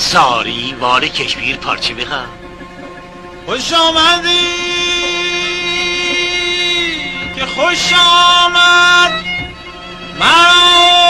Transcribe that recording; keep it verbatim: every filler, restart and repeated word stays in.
ساری وار کشمیر پارچه بخواه. خوش آمدی که خوش آمد مرا